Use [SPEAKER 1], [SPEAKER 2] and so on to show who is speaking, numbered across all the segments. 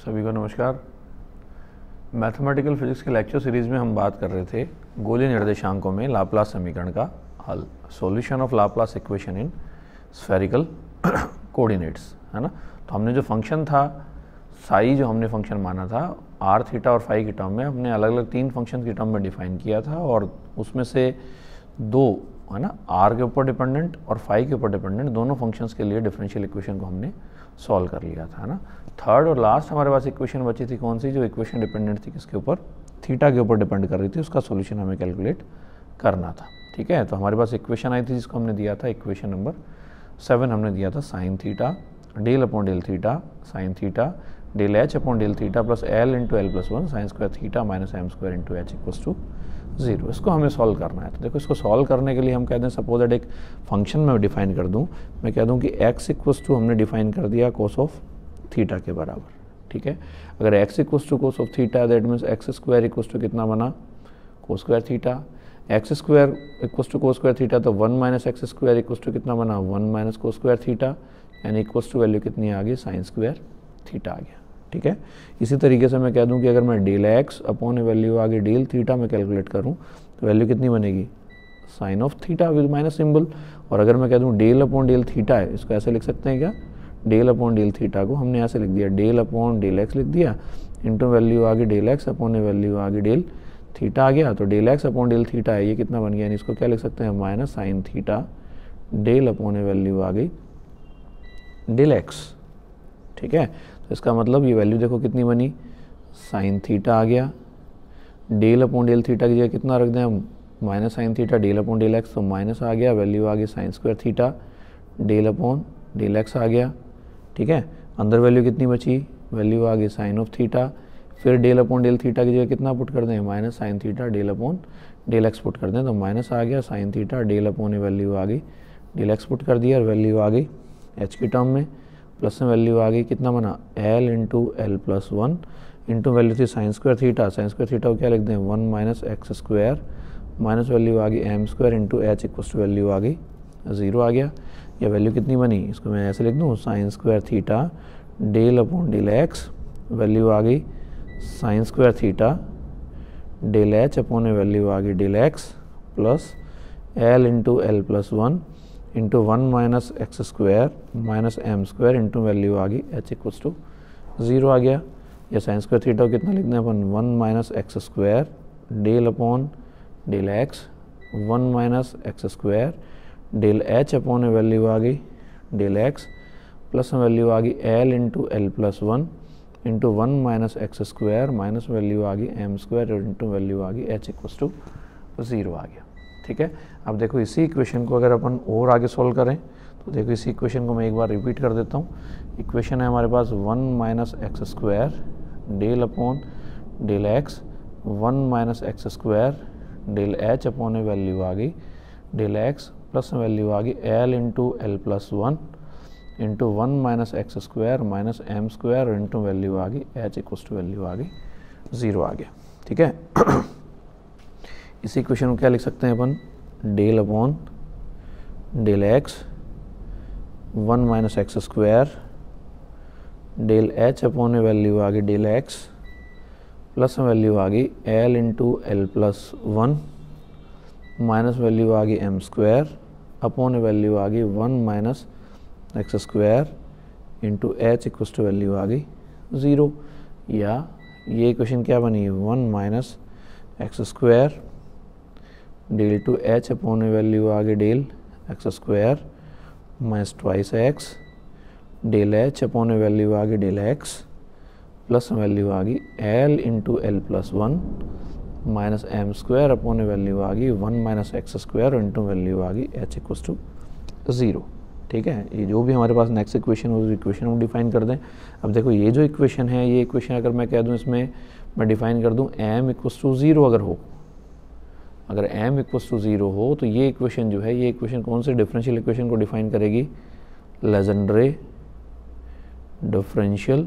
[SPEAKER 1] सभी को नमस्कार। मैथमेटिकल फिजिक्स के लेक्चर सीरीज़ में हम बात कर रहे थे गोलीय निर्देशांकों में लाप्लास समीकरण का हल, solution of Laplace equation in spherical coordinates, है ना। तो हमने जो फंक्शन था साई, जो हमने फंक्शन माना था आर थीटा और फाई की टर्म में, हमने अलग अलग तीन फंक्शन की टर्म में डिफाइन किया था और उसमें से दो, है ना, आर के ऊपर डिपेंडेंट और फाई के ऊपर डिपेंडेंट दोनों फंक्शंस के लिए डिफरेंशियल इक्वेशन को हमने सॉल्व कर लिया था, है ना। थर्ड और लास्ट हमारे पास इक्वेशन बची थी कौन सी, जो इक्वेशन डिपेंडेंट थी किसके ऊपर, थीटा के ऊपर डिपेंड कर रही थी, उसका सॉल्यूशन हमें कैलकुलेट करना था। ठीक है, तो हमारे पास इक्वेशन आई थी जिसको हमने दिया था इक्वेशन नंबर 7 हमने दिया था sine theta del upon del theta sine theta del H upon del theta plus L into L plus 1 sine square theta minus M square into H equals to 0। इसको हमें सॉल्व करना है। तो देखो, इसको सॉल्व करने के लिए हम कहते हैं, सपोज दैट एक फंक्शन में डिफाइन कर दूं, मैं कह दूं कि x इक्वल्स टू हमने डिफाइन कर दिया कोस ऑफ थीटा के बराबर। ठीक है, अगर x equals to cos of theta, that means x square equals to कितना बना, cos square theta. X square equals to cos square theta, तो 1 minus x square equals to कितना बना, 1 माइनस कोस स्क्वायर थीटा, यानी equals to value कितनी आ गई, sine square theta आ गया। ठीक है, इसी तरीके से मैं कह दूं कि अगर मैं डेल एक्स अपॉन वैल्यू आगे डेल थीटा में कैलकुलेट करूं तो वैल्यू कितनी बनेगी, sine of theta with minus symbol. और अगर मैं कह दूं डेल अपॉन डेल थीटा है, इसको ऐसे लिख सकते हैं क्या, डेल अपॉन डेल थीटा को हमने ऐसे लिख दिया, डेल अपॉन डेल एक्स लिख दिया, इंटू वैल्यू आगे डेल एक्स अपॉन वैल्यू आगे डेल थीटा आ गया। तो del x upon del theta है, ये कितना बन गया, इसको क्या लिख सकते हैं, minus sine theta del upon value आ गई डेल एक्स। ठीक है, तो इसका मतलब ये वैल्यू देखो कितनी बनी, साइन थीटा आ गया, डेल अपॉन डेल थीटा की जगह कितना रख दें हम, minus sine theta del upon del x, तो माइनस आ गया, वैल्यू आ गई sine square theta del upon del x आ गया। ठीक है, अंदर वैल्यू कितनी बची, वैल्यू आ गई साइन ऑफ थीटा, फिर डेल अपॉन डेल थीटा की जगह कितना पुट कर दें, minus sine theta del upon del x put कर दें, तो माइनस आ गया sine theta del upon value आ गई डेल एक्स पुट कर दिया, और वैल्यू आ गई एच की टर्म में, प्लस में वैल्यू आ गई कितना बना, l into L plus 1 into value थी sine square theta, sine square theta को क्या लिख दें, 1 minus x square minus value आ गई m square into H equals to value आ गई 0 आ गया। या वैल्यू कितनी बनी, इसको मैं ऐसे लिख दूँ, sine square theta del upon del x, value आ गई sine square theta del H upon value आ गई del x plus L into L plus 1 into 1 minus x square minus M square into value आ गई h equals to 0 आ गया। या sign square theta को कितना लिखना है अपन, 1 minus x square del upon del x 1 minus x square del H upon value आ गई डेल एक्स प्लस वैल्यू आ गई l into L plus 1 into 1 minus x square minus value आ गई एम स्क्वायर इंटू वैल्यू आ गई h equals to 0 आ गया। ठीक है, अब देखो इसी इक्वेशन को अगर अपन और आगे सॉल्व करें तो देखो इसी इक्वेशन को मैं एक बार रिपीट कर देता हूँ। इक्वेशन है हमारे पास 1 minus x square del upon del x 1 minus x square del H upon value आ गई डेल एक्स प्लस वैल्यू आ गई l into L plus 1 into 1 minus x square minus M square into value आ गई h equals to value आ गई 0 आ गया। ठीक है, इसी इक्वेशन को क्या लिख सकते हैं अपन, del upon del x 1 minus x square del H upon value आ गई डेल एक्स प्लस वैल्यू आ गई l into L plus 1 minus value आ गई एम स्क्वायर अपॉन वैल्यू आ गई 1 minus x square into H equals to value आ गई 0। या ये इक्वेशन क्या बनी, 1 minus x square del two h upon value आ गई del x square minus twice x del H upon value आ गई डेल एक्स प्लस वैल्यू आ गई l into L plus 1 minus M square upon value आ गई 1 minus x square into value आ गई एच इक्वल्स टू 0। ठीक है, ये जो भी हमारे पास नेक्स्ट इक्वेशन है उस इक्वेशन को डिफाइन कर दें। अब देखो ये जो इक्वेशन है, ये इक्वेशन अगर मैं कह दूं इसमें मैं डिफाइन कर दूं m इक्वल्स टू 0 अगर हो, अगर m इक्वल्स टू 0 हो तो ये इक्वेशन जो है, ये इक्वेशन कौन से डिफरेंशियल इक्वेशन को डिफाइन करेगी, लेजेंड्रे डिफरेंशियल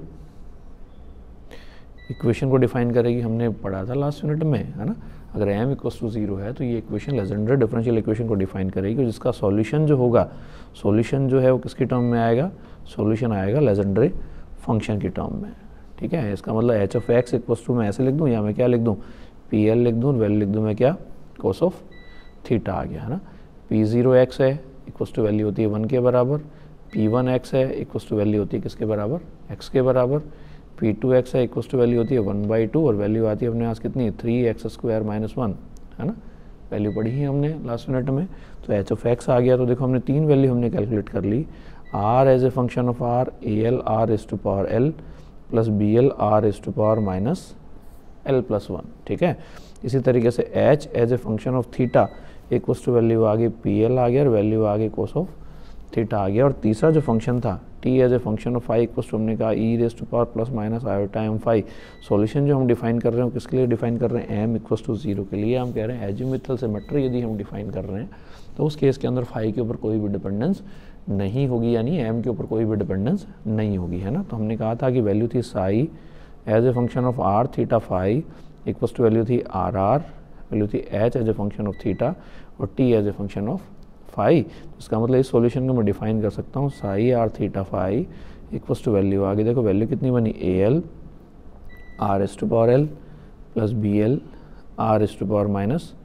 [SPEAKER 1] इक्वेशन को डिफाइन करेगी। हमने पढ़ा था लास्ट यूनिट में, है ना। अगर m इक्वल्स टू 0 है तो ये इक्वेशन लेजेंड्रे डिफरेंशियल इक्वेशन को डिफाइन करेगी, जिसका सॉल्यूशन जो होगा, सॉल्यूशन जो है वो किसकी टर्म में आएगा, सॉल्यूशन आएगा लेजेंड्रे फंक्शन की टर्म में। ठीक है। इसका मतलब h of x equal to मैं ऐसे लिख दूँ या मैं क्या लिख दूँ, पी एल लिख दूँ, वैल्यू लिख दूँ मैं क्या, कोस ऑफ थीटा आ गया है ना। पी ज़ीरो एक्स है इक्वल टू वैल्यू होती है 1 के बराबर, पी वन एक्स है इक्वल टू वैल्यू होती है किसके बराबर, एक्स के बराबर, पी टू एक्स है इक्वल टू वैल्यू होती है 1/2 और वैल्यू आती है अपने पास कितनी, 3x² - 1 है ना। वैल्यू पढ़ी ही हमने लास्ट मिनट में। तो एच ऑफ एक्स आ गया। तो देखो हमने 3 वैल्यू हमने कैलकुलेट कर ली, r as a function of r, a l r is to power l plus b l r is to power -l+1, ठीक है। इसी तरीके से h as a function of theta equal to value आ गई p L आ गया और value आ गई कोस ऑफ थीटा आ गया। और तीसरा जो फंक्शन था t as a function of phi equal to हमने कहा e raise to power plus minus iota m phi. Solution जो हम डिफाइन कर रहे हैं किसके लिए डिफाइन कर रहे हैं, एम इक्वल टू 0 के लिए। हम कह रहे हैं एजिमुथल सिमेट्री यदि हम डिफाइन कर रहे हैं तो उस केस के अंदर फाई के ऊपर कोई भी डिपेंडेंस नहीं होगी, यानी एम के ऊपर कोई भी डिपेंडेंस नहीं होगी, है ना। तो हमने कहा था कि वैल्यू थी psi as a function of r theta phi equal to value थी आर आर, वैल्यू थी h as a function of theta और t as a function of phi. तो इसका मतलब इस सॉल्यूशन को मैं डिफाइन कर सकता हूँ psi r theta phi equal to value आगे देखो वैल्यू कितनी बनी, a l r is to power l plus b l r is to power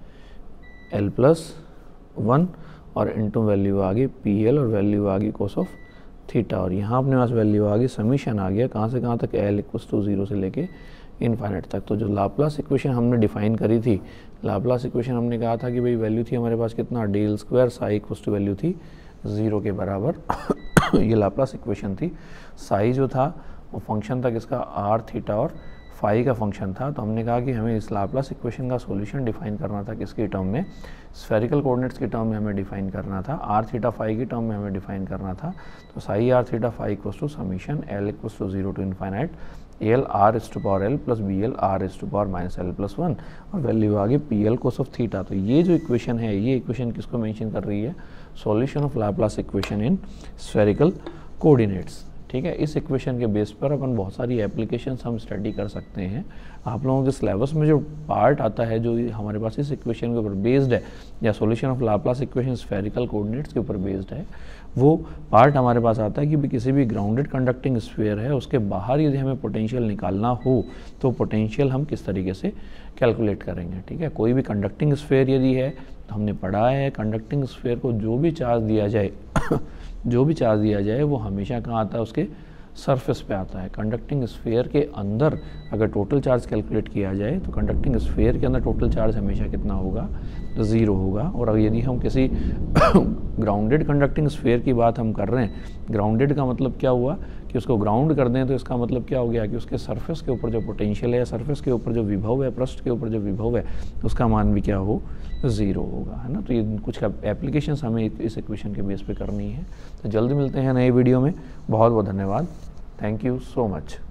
[SPEAKER 1] -l+1 और इनटू वैल्यू आ गई पी एल और वैल्यू आ गई कोस ऑफ थीटा। और यहाँ अपने पास वैल्यू आ गई, समीशन आ गया कहाँ से कहाँ तक, एल इक्वल टू 0 से लेके इनफाइनाइट तक। तो जो लाप्लास इक्वेशन हमने डिफाइन करी थी, लाप्लास इक्वेशन हमने कहा था कि भाई वैल्यू थी हमारे पास कितना, del square psi equal to value थी 0 के बराबर। ये लाप्लास इक्वेशन थी। साई जो था वो फंक्शन था किसका, आर थीटा और फाई का फंक्शन था। तो हमने कहा कि हमें इस लाप्लास इक्वेशन का सॉल्यूशन डिफाइन करना था किसकी टर्म में, स्फेरिकल कोऑर्डिनेट्स की टर्म में हमें डिफाइन करना था, आर थीटा फाई की टर्म में हमें डिफाइन करना था। तो psi r theta phi equal to summation l equal to 0 to infinite l r is to power l plus b l r is to power -l+1 और value आ गई p l cos of theta. तो ये जो equation है, ये equation किसको mention कर रही है, solution of Laplace equation in spherical coordinates, ठीक है। इस इक्वेशन के बेस पर अपन बहुत सारी एप्लीकेशंस हम स्टडी कर सकते हैं। आप लोगों के सिलेबस में जो पार्ट आता है जो हमारे पास इस इक्वेशन के ऊपर बेस्ड है या solution of Laplace equation spherical coordinates के ऊपर बेस्ड है, वो पार्ट हमारे पास आता है कि किसी भी ग्राउंडेड कंडक्टिंग स्फीयर है उसके बाहर यदि हमें पोटेंशियल निकालना हो तो पोटेंशियल हम किस तरीके से कैलकुलेट करेंगे, ठीक है। कोई भी कंडक्टिंग स्फीयर यदि है तो हमने पढ़ा है कंडक्टिंग स्फीयर को जो भी चार्ज दिया जाए जो भी चार्ज दिया जाए वो हमेशा कहाँ आता है, उसके सरफेस पे आता है। कंडक्टिंग स्फीयर के अंदर अगर टोटल चार्ज कैलकुलेट किया जाए तो कंडक्टिंग स्फीयर के अंदर टोटल चार्ज हमेशा कितना होगा, 0 होगा। और अगर यदि हम किसी ग्राउंडेड कंडक्टिंग स्फीयर की बात हम कर रहे हैं, ग्राउंडेड का मतलब क्या हुआ कि उसको ग्राउंड कर दें, तो इसका मतलब क्या हो गया कि उसके सरफेस के ऊपर जो पोटेंशियल है या सरफेस के ऊपर जो विभव है, पृष्ठ के ऊपर जो विभव है, उसका मान भी क्या हो, 0 होगा, है ना। तो ये कुछ एप्लीकेशंस हमें इस इक्वेशन के बेस पे करनी है। तो जल्दी मिलते हैं नए वीडियो में। बहुत बहुत धन्यवाद। Thank you so much.